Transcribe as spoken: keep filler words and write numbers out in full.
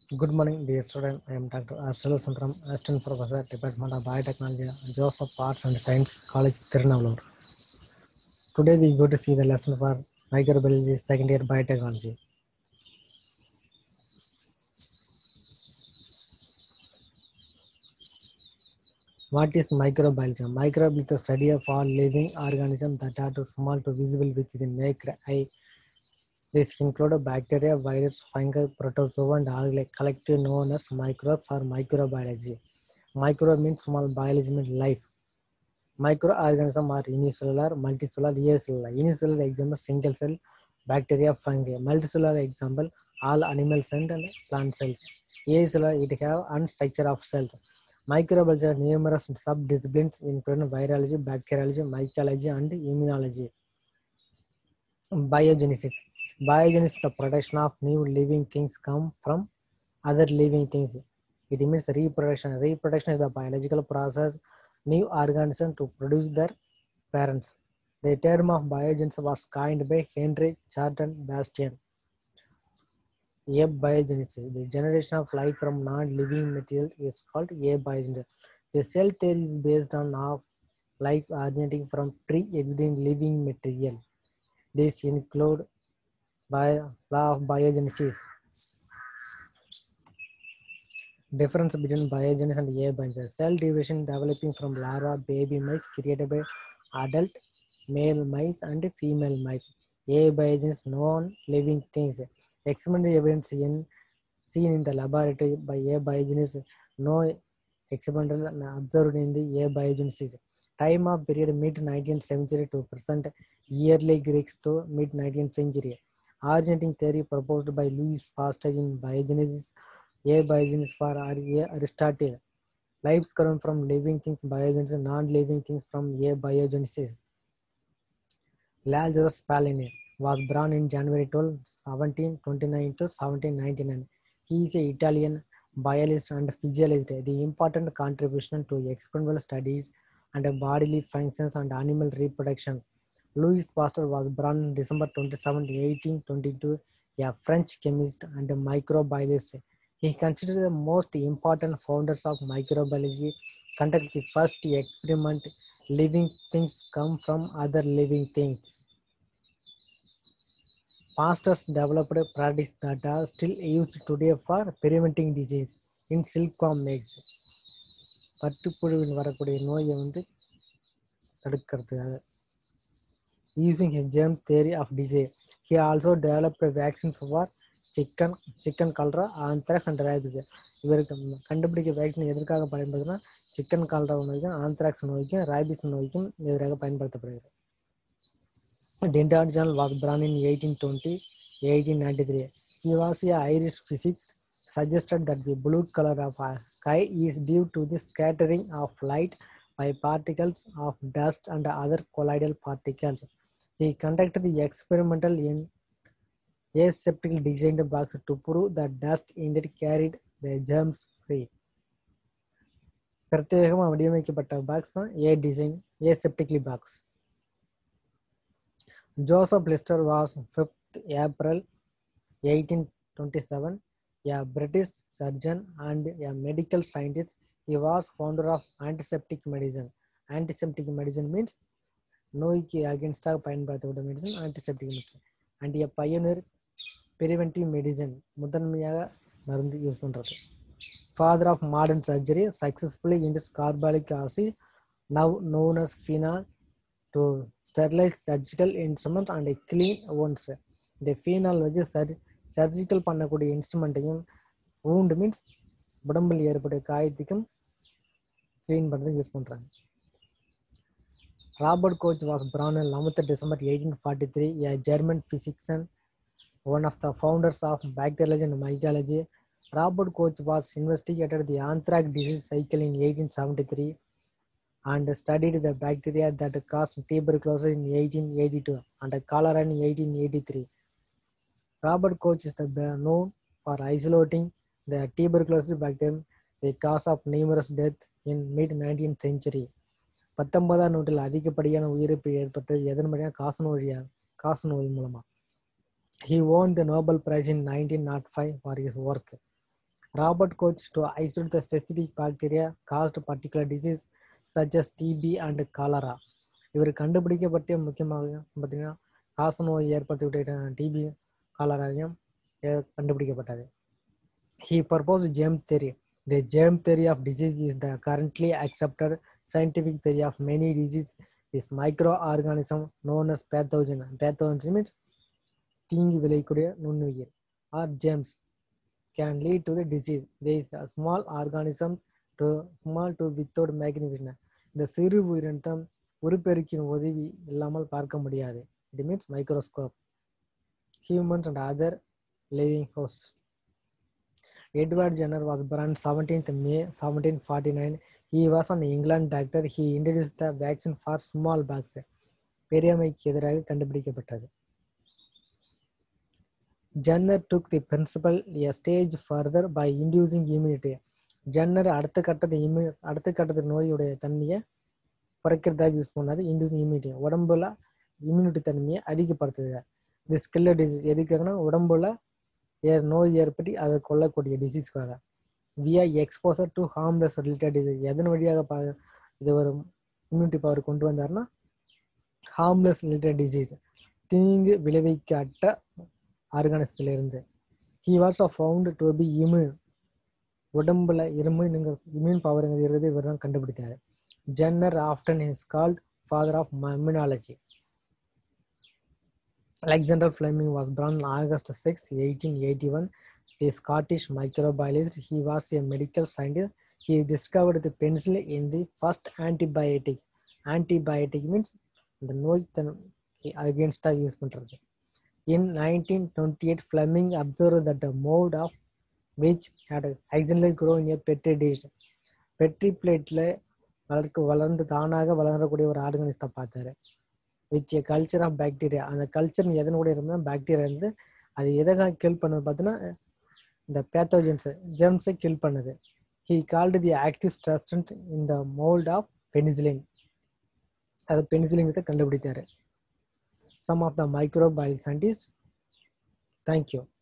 Good morning, dear student. I am Doctor Astral Sundram, Assistant Professor, Department of Biotechnology, Joseph Arts and Science College, Tirunelveli. Today we go to see the lesson for microbiology, second year biotechnology. What is microbiology? Microbe is the study of all living organisms that are too small to visible with the naked eye. This includes bacteria, viruses, fungi, protozoa, and all like collective known as microbes or microbiology. Microbe means small, biology means life. Microorganisms are unicellular, multicellular, acellular. Unicellular example single cell, bacteria, fungi. Multicellular example all animal cells and plant cells. Acellular it have unstructure of cells. Microbiology are numerous subdisciplines including virology, bacteriology, mycology, and immunology. Biogenesis. Biogenesis is the production of new living things come from other living things. It means reproduction. Reproduction is the biological process new organisms to produce their parents. The term of biogenesis was coined by Henry Charlton Bastian. Abiogenesis. The generation of life from non-living material is called abiogenesis. The cell theory is based on of life originating from pre-existing living material. This include bio, law of biogenesis. Difference between biogenesis and abiogenesis. Cell division developing from larva baby mice created by adult male mice and female mice. Abiogenesis non-living things. Experimental evidence in, seen in the laboratory by abiogenesis. No experimental observed in the abiogenesis. Time of period mid nineteenth century to present early Greeks to mid nineteenth century. Originating theory proposed by Louis Pasteur in biogenesis. Abiogenesis for Aristotle. Lives come from living things, biogenesis, non-living things from abiogenesis. Lazarus Palini was born in January twelfth, seventeen twenty-nine to seventeen ninety-nine. He is an Italian biologist and physiologist. The important contribution to experimental studies and bodily functions and animal reproduction. Louis Pasteur was born December twenty-seventh, eighteen twenty-two, a French chemist and microbiologist. He considered the most important founders of microbiology, conduct the first experiment living things come from other living things. Pastors developed practices that are still used today for preventing disease in silkworm eggs. பட்டுப்புழுவில் வரக்கூடிய நோயை வந்து தடுக்கிறதுக்காக using a germ theory of disease. He also developed vaccines for chicken, chicken cholera, anthrax and rabies. இவருக்கு கண்டுபிடிக்க vaccine எதற்காக பயன்படுதுன்னா chicken கால்ரா நோய்க்கும் anthrax நோய்க்கும் rabies நோய்க்கும் எதிராக பயன்படுத்தப்படுகிறது. Denton John was born in eighteen twenty to eighteen ninety-three. He was an Irish physicist, suggested that the blue color of a sky is due to the scattering of light by particles of dust and other colloidal particles. He conducted the experimental in aseptically designed box to prove that dust indeed carried the germs free. பிரத்யேகமாக வடிவமைக்கப்பட்ட box தான் a design aseptically box. Joseph Lister was fifth April eighteen twenty-seven, a British surgeon and a medical scientist. He was founder of antiseptic medicine. Antiseptic medicine means நோய்க்கு அகேன்ஸ்டாக பயன்படுத்தப்பட்ட medicine antiseptic medicine and a pioneer preventive medicine முதன்மையாக மருந்து use பண்ணுறது. Father of modern surgery successfully introduced carbolic acid now known as phenol to sterilise surgical instruments and clean ones. இந்த phenol வச்சு surge surgical பண்ணக்கூடிய இன்ஸ்ட்ருமெண்ட்டையும் wound means உடம்பில் ஏற்பட்ட காயத்துக்கும் க்ளீன் பண்ணுறதுக்கு யூஸ் பண்ணுறாங்க. Robert Koch was born on eleventh December eighteen forty-three, a German physician, one of the founders of bacteriology and mycology. Robert Koch was investigated the anthrax disease cycle in eighteen seventy-three and studied the bacteria that caused tuberculosis in eighteen eighty-two and cholera in eighteen eighty-three. Robert Koch is the known for isolating the tuberculosis bacterium, the cause of numerous deaths in mid nineteenth century. பத்தொன்பதாம் நூற்றில் அதிகப்படியான உயிரிழப்பு ஏற்பட்டது எதன் வழியாக காசு நோயா காசு நோய் மூலமாக. He won the Nobel Prize in nineteen oh five for his work. Robert Koch to isolate the specific bacteria caused particular disease such as T B and cholera. இவர் கண்டுபிடிக்கப்பட்ட முக்கியமாக பார்த்தீங்கன்னா காச நோய் ஏற்படுத்திவிட்ட டிபி காலராவையும் கண்டுபிடிக்கப்பட்டது. He proposed germ theory. The germ theory of disease is the currently accepted scientific theory of many diseases. This microorganism known as pathogen. Pathogen means தீங்கு விளைக்கூடிய நுண்ணுயிர் or germs can lead to the disease. These are small organisms to small to without magnification. இந்த சிறு உயிரினம் உருப்பெருக்கின் உதவி இல்லாமல் பார்க்க முடியாது. It means microscope. Humans and other living hosts. Edward Jenner was born seventeenth May seventeen forty-nine. He was an England doctor. He introduced the vaccine for smallpox. பெரியம்மைக்கு எதிராக கண்டுபிடிக்கப்பட்டது. Jenner took the principle a stage further by inducing immunity. Jenner அடுத்த கட்டத்தை இம்யூ அடுத்த கட்டத்து நோயுடைய தன்மையை குறைக்கிறதாக use பண்ணாது. இன்டியூசிங் இம்யூனிட்டி உடம்புல இம்யூனிட்டி தன்மையை அதிகப்படுத்துது. இந்த ஸ்கில்ல டிசீஸ் எதுக்காகனா உடம்புல ஏ நோய் ஏற்பட்டு அதை கொல்லக்கூடிய டிசீஸ்க்காக. Via exposure to harmless related disease எதன் வழியாக பா இது ஒரு இம்யூனிட்டி பவர் கொண்டு வந்தாருன்னா ஹார்ம்லெஸ் ரிலேட்டட் டிசீஸ் தீங்கு விளைவிக்காட்ட ஆர்கானிசத்துல இருந்து. He was found to be immune உடம்புல இரும்பு இம்யூன் பவருங்கிறது இருக்கிறது இவர் தான் கண்டுபிடித்தாரு. Jenner often is called father of immunology. Alexander Fleming was born on August sixth, eighteen eighty-one. A Scottish microbiologist. He was a medical scientist. He discovered the penicillin in the first antibiotic. Antibiotic means the நோய் against use பண்றது. In nineteen twenty-eight, Fleming observed that the mold of which had accidentally grown in a petri dish. Petri plate வளர்க்கு வளர்ந்து தானாக வளரக்கூடிய ஒரு ஆர்கானிசத்தை பார்த்தாரு. With a culture of bacteria. அந்த culture எதன் கூட இருந்தால் பாக்டீரியா இருந்து அது எதாக கில் பண்ணது பார்த்தீங்கன்னா இந்த பேத்தோஜென்ஸ் ஜெர்ம்ஸை கில் பண்ணுது. He called the active substance in the mould of penicillin. அது பெனிசிலின் கண்டுபிடித்தாரு. Some of the microbial scientist. Thank you.